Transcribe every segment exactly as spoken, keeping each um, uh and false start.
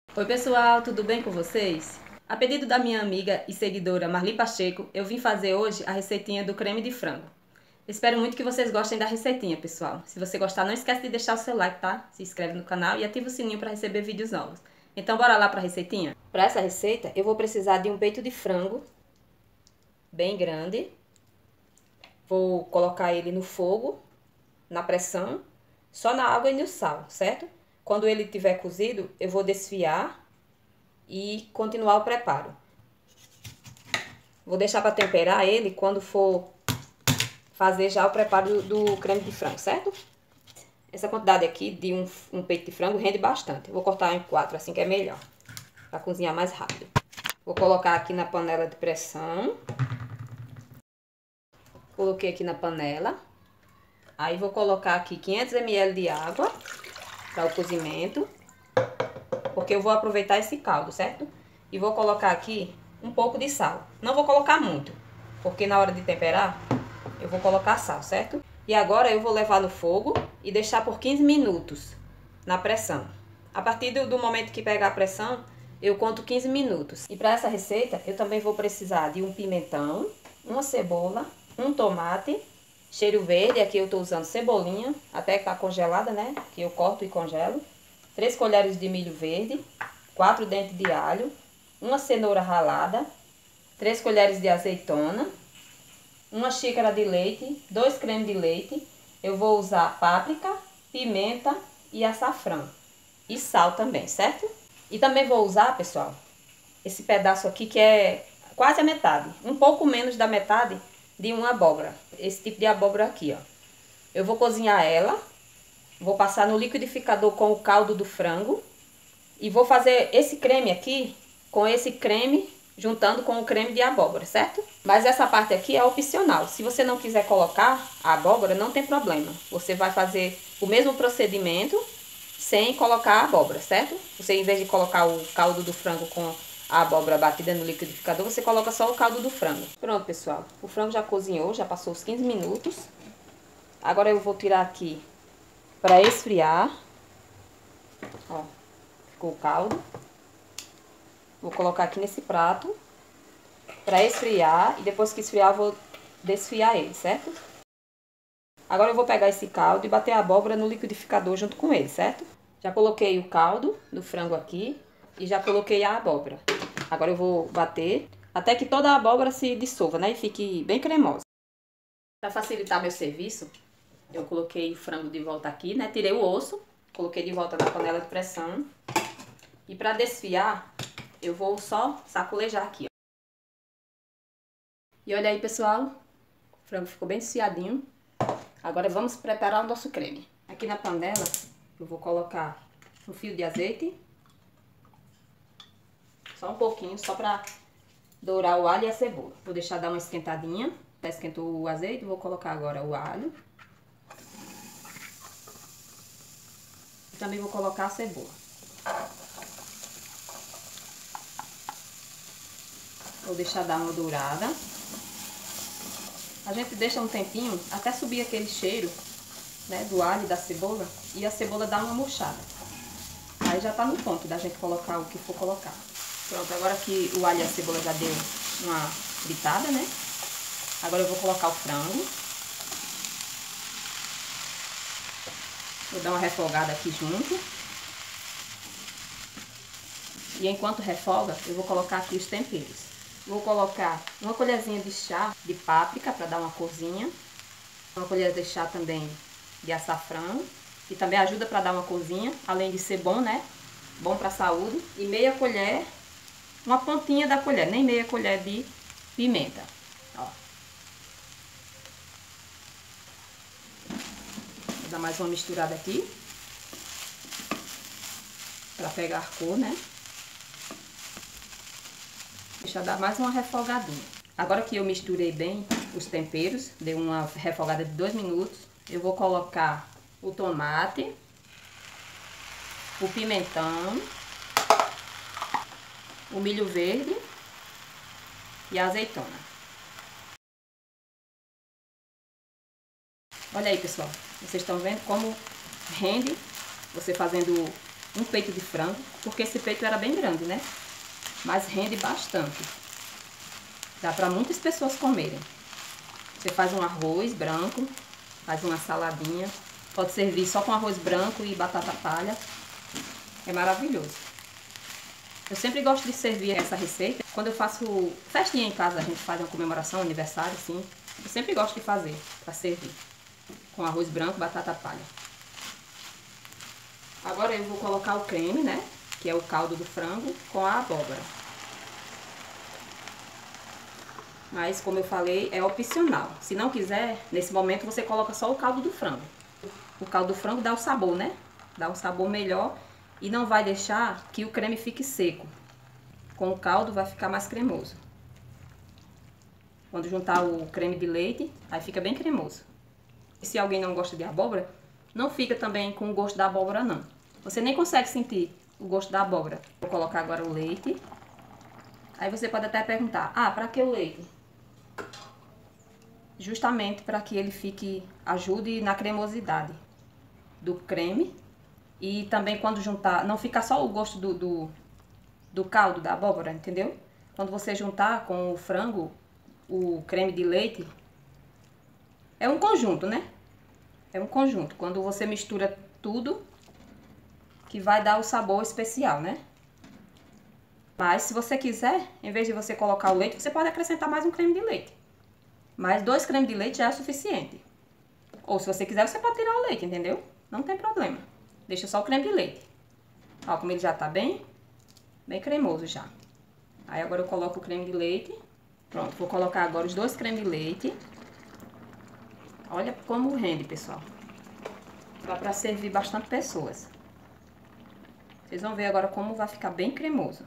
Oi pessoal, tudo bem com vocês? A pedido da minha amiga e seguidora Marli Pacheco, eu vim fazer hoje a receitinha do creme de frango. Espero muito que vocês gostem da receitinha, pessoal. Se você gostar, não esquece de deixar o seu like, tá? Se inscreve no canal e ativa o sininho para receber vídeos novos. Então bora lá para a receitinha? Para essa receita, eu vou precisar de um peito de frango bem grande. Vou colocar ele no fogo, na pressão, só na água e no sal, certo? Quando ele estiver cozido, eu vou desfiar e continuar o preparo. Vou deixar para temperar ele quando for fazer já o preparo do, do creme de frango, certo? Essa quantidade aqui de um, um peito de frango rende bastante. Eu vou cortar em quatro, assim que é melhor, para cozinhar mais rápido. Vou colocar aqui na panela de pressão. Coloquei aqui na panela. Aí vou colocar aqui quinhentos mililitros de água para o cozimento, porque eu vou aproveitar esse caldo, certo? E vou colocar aqui um pouco de sal. Não vou colocar muito, porque na hora de temperar eu vou colocar sal, certo? E agora eu vou levar no fogo e deixar por quinze minutos na pressão. A partir do, do momento que pegar a pressão, eu conto quinze minutos. E para essa receita eu também vou precisar de um pimentão, uma cebola, um tomate, cheiro verde. Aqui eu tô usando cebolinha, até que tá congelada, né? Que eu corto e congelo. três colheres de milho verde, quatro dentes de alho, uma cenoura ralada, três colheres de azeitona, uma xícara de leite, dois cremes de leite. Eu vou usar páprica, pimenta e açafrão. E sal também, certo? E também vou usar, pessoal, esse pedaço aqui que é quase a metade, um pouco menos da metade de uma abóbora. Esse tipo de abóbora aqui, ó. Eu vou cozinhar ela, vou passar no liquidificador com o caldo do frango e vou fazer esse creme aqui com esse creme juntando com o creme de abóbora, certo? Mas essa parte aqui é opcional. Se você não quiser colocar a abóbora, não tem problema. Você vai fazer o mesmo procedimento sem colocar a abóbora, certo? Você, em vez de colocar o caldo do frango com a abóbora batida no liquidificador, você coloca só o caldo do frango. Pronto, pessoal. O frango já cozinhou, já passou os quinze minutos. Agora eu vou tirar aqui para esfriar. Ó, ficou o caldo. Vou colocar aqui nesse prato para esfriar e depois que esfriar eu vou desfiar ele, certo? Agora eu vou pegar esse caldo e bater a abóbora no liquidificador junto com ele, certo? Já coloquei o caldo do frango aqui e já coloquei a abóbora. Agora eu vou bater até que toda a abóbora se dissolva, né? E fique bem cremosa. Para facilitar meu serviço, eu coloquei o frango de volta aqui, né? Tirei o osso, coloquei de volta na panela de pressão. E para desfiar, eu vou só sacolejar aqui, ó. E olha aí, pessoal, o frango ficou bem desfiadinho. Agora vamos preparar o nosso creme. Aqui na panela eu vou colocar um fio de azeite. Só um pouquinho, só para dourar o alho e a cebola. Vou deixar dar uma esquentadinha. Já esquentou o azeite, vou colocar agora o alho. E também vou colocar a cebola. Vou deixar dar uma dourada. A gente deixa um tempinho até subir aquele cheiro, né, do alho e da cebola, e a cebola dá uma murchada. Aí já tá no ponto da gente colocar o que for colocar. Pronto, agora que o alho e a cebola já deu uma fritada, né? Agora eu vou colocar o frango. Vou dar uma refogada aqui junto. E enquanto refoga, eu vou colocar aqui os temperos. Vou colocar uma colherzinha de chá de páprica para dar uma corzinha. Uma colher de chá também de açafrão, que também ajuda para dar uma corzinha, além de ser bom, né? Bom para a saúde. E meia colher, uma pontinha da colher, nem meia colher de pimenta. Ó. Vou dar mais uma misturada aqui, para pegar cor, né? Deixa eu dar mais uma refogadinha. Agora que eu misturei bem os temperos, dei uma refogada de dois minutos, eu vou colocar o tomate, o pimentão, o milho verde e a azeitona. Olha aí, pessoal, vocês estão vendo como rende você fazendo um peito de frango, porque esse peito era bem grande, né? Mas rende bastante. Dá para muitas pessoas comerem. Você faz um arroz branco, faz uma saladinha. Pode servir só com arroz branco e batata palha. É maravilhoso. Eu sempre gosto de servir essa receita. Quando eu faço festinha em casa, a gente faz uma comemoração, aniversário, assim. Eu sempre gosto de fazer para servir. Com arroz branco, batata palha. Agora eu vou colocar o creme, né? Que é o caldo do frango com a abóbora. Mas, como eu falei, é opcional. Se não quiser, nesse momento você coloca só o caldo do frango. O caldo do frango dá o sabor, né? Dá um sabor melhor e não vai deixar que o creme fique seco. Com o caldo vai ficar mais cremoso. Quando juntar o creme de leite, aí fica bem cremoso. E se alguém não gosta de abóbora, não fica também com o gosto da abóbora, não. Você nem consegue sentir o gosto da abóbora. Vou colocar agora o leite. Aí você pode até perguntar, ah, para que o leite? Justamente para que ele fique, ajude na cremosidade do creme. E também quando juntar, não fica só o gosto do, do, do caldo da abóbora, entendeu? Quando você juntar com o frango, o creme de leite, é um conjunto, né? É um conjunto. Quando você mistura tudo, que vai dar o sabor especial, né? Mas se você quiser, em vez de você colocar o leite, você pode acrescentar mais um creme de leite. Mas dois cremes de leite já é o suficiente. Ou se você quiser, você pode tirar o leite, entendeu? Não tem problema. Deixa só o creme de leite. Ó, como ele já tá bem, bem cremoso já. Aí agora eu coloco o creme de leite. Pronto, vou colocar agora os dois cremes de leite. Olha como rende, pessoal. Dá pra servir bastante pessoas. Vocês vão ver agora como vai ficar bem cremoso.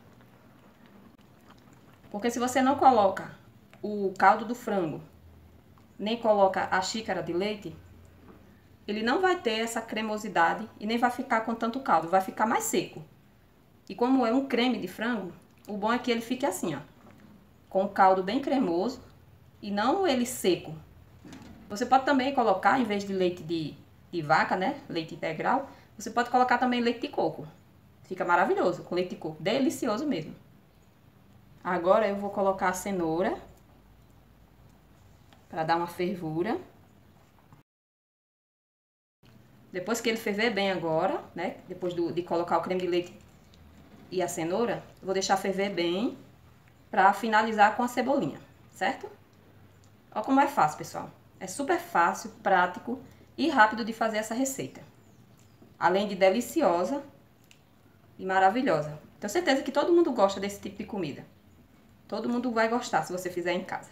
Porque se você não coloca o caldo do frango, nem coloca a xícara de leite, ele não vai ter essa cremosidade e nem vai ficar com tanto caldo, vai ficar mais seco. E como é um creme de frango, o bom é que ele fique assim, ó, com o caldo bem cremoso e não ele seco. Você pode também colocar, em vez de leite de, de vaca, né, leite integral, você pode colocar também leite de coco. Fica maravilhoso com leite de coco, delicioso mesmo. Agora eu vou colocar a cenoura para dar uma fervura. Depois que ele ferver bem agora, né? Depois do, de colocar o creme de leite e a cenoura, eu vou deixar ferver bem para finalizar com a cebolinha, certo? Olha como é fácil, pessoal. É super fácil, prático e rápido de fazer essa receita. Além de deliciosa e maravilhosa. Tenho certeza que todo mundo gosta desse tipo de comida. Todo mundo vai gostar se você fizer em casa.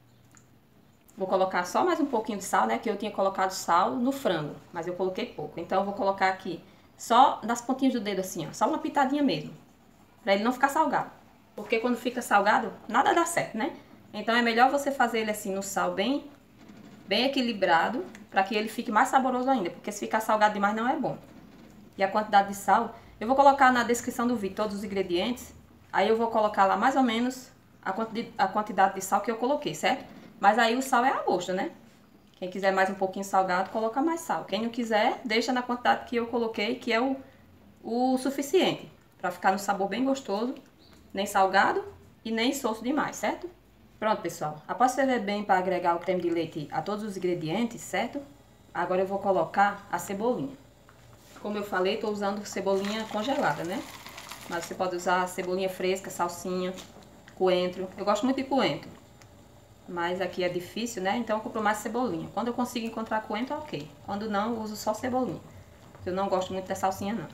Vou colocar só mais um pouquinho de sal, né? Que eu tinha colocado sal no frango, mas eu coloquei pouco. Então eu vou colocar aqui só nas pontinhas do dedo assim, ó. Só uma pitadinha mesmo. Pra ele não ficar salgado. Porque quando fica salgado, nada dá certo, né? Então é melhor você fazer ele assim no sal bem, bem equilibrado, pra que ele fique mais saboroso ainda. Porque se ficar salgado demais não é bom. E a quantidade de sal, eu vou colocar na descrição do vídeo todos os ingredientes. Aí eu vou colocar lá mais ou menos a quantidade, a quantidade de sal que eu coloquei, certo? Mas aí o sal é a gosto, né? Quem quiser mais um pouquinho salgado, coloca mais sal. Quem não quiser, deixa na quantidade que eu coloquei, que é o, o suficiente. Pra ficar no sabor bem gostoso, nem salgado e nem insosso demais, certo? Pronto, pessoal. Após ferver bem para agregar o creme de leite a todos os ingredientes, certo? Agora eu vou colocar a cebolinha. Como eu falei, tô usando cebolinha congelada, né? Mas você pode usar cebolinha fresca, salsinha, coentro. Eu gosto muito de coentro. Mas aqui é difícil, né? Então eu compro mais cebolinha. Quando eu consigo encontrar coentro, ok. Quando não, eu uso só cebolinha. Porque eu não gosto muito da salsinha, não.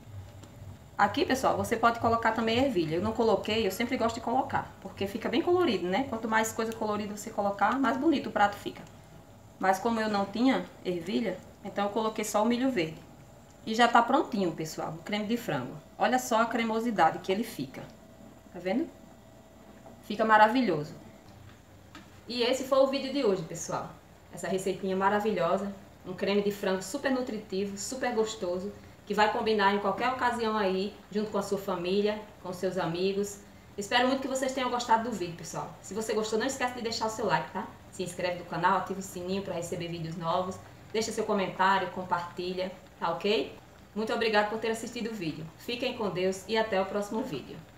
Aqui, pessoal, você pode colocar também ervilha. Eu não coloquei, eu sempre gosto de colocar. Porque fica bem colorido, né? Quanto mais coisa colorida você colocar, mais bonito o prato fica. Mas como eu não tinha ervilha, então eu coloquei só o milho verde. E já tá prontinho, pessoal, o creme de frango. Olha só a cremosidade que ele fica. Tá vendo? Fica maravilhoso. E esse foi o vídeo de hoje, pessoal. Essa receitinha maravilhosa. Um creme de frango super nutritivo, super gostoso. Que vai combinar em qualquer ocasião aí, junto com a sua família, com seus amigos. Espero muito que vocês tenham gostado do vídeo, pessoal. Se você gostou, não esquece de deixar o seu like, tá? Se inscreve no canal, ativa o sininho para receber vídeos novos. Deixa seu comentário, compartilha, tá ok? Muito obrigada por ter assistido o vídeo. Fiquem com Deus e até o próximo vídeo.